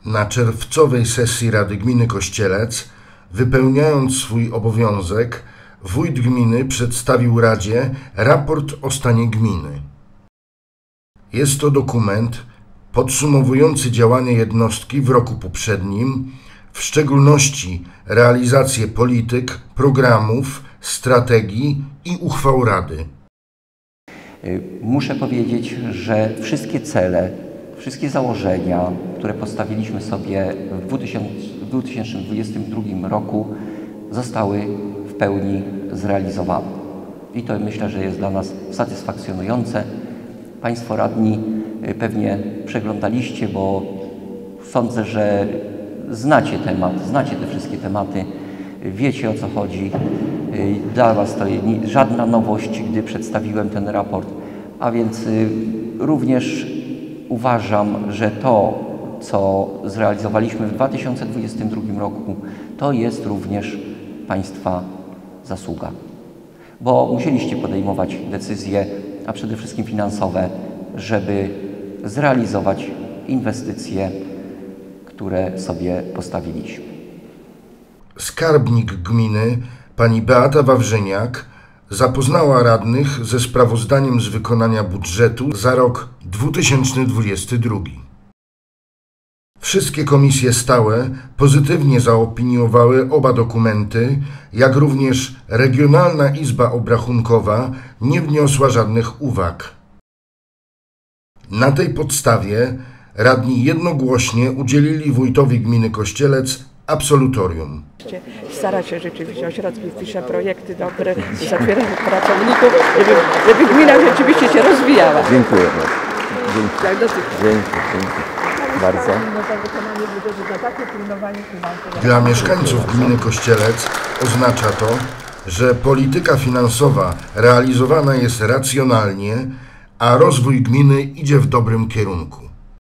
Na czerwcowej sesji Rady Gminy Kościelec, wypełniając swój obowiązek, wójt gminy przedstawił Radzie raport o stanie gminy. Jest to dokument podsumowujący działania jednostki w roku poprzednim, w szczególności realizację polityk, programów, strategii i uchwał Rady. Muszę powiedzieć, że wszystkie cele, wszystkie założenia, które postawiliśmy sobie w 2022 roku, zostały w pełni zrealizowane. I to myślę, że jest dla nas satysfakcjonujące. Państwo radni pewnie przeglądaliście, bo sądzę, że znacie temat, znacie te wszystkie tematy, wiecie, o co chodzi. Dla Was to żadna nowość, gdy przedstawiłem ten raport, a więc również uważam, że to, co zrealizowaliśmy w 2022 roku, to jest również Państwa zasługa, bo musieliście podejmować decyzje, a przede wszystkim finansowe, żeby zrealizować inwestycje, które sobie postawiliśmy. Skarbnik gminy, pani Beata Wawrzyniak, zapoznała radnych ze sprawozdaniem z wykonania budżetu za rok 2022. Wszystkie komisje stałe pozytywnie zaopiniowały oba dokumenty, jak również Regionalna Izba Obrachunkowa nie wniosła żadnych uwag. Na tej podstawie radni jednogłośnie udzielili wójtowi gminy Kościelec absolutorium. Stara się rzeczywiście o środki, pisze projekty dobre, zabiera pracowników, żeby gmina rzeczywiście się rozwijała. Dziękuję bardzo. Dzięki bardzo. Dla mieszkańców gminy Kościelec oznacza to, że polityka finansowa realizowana jest racjonalnie, a rozwój gminy idzie w dobrym kierunku.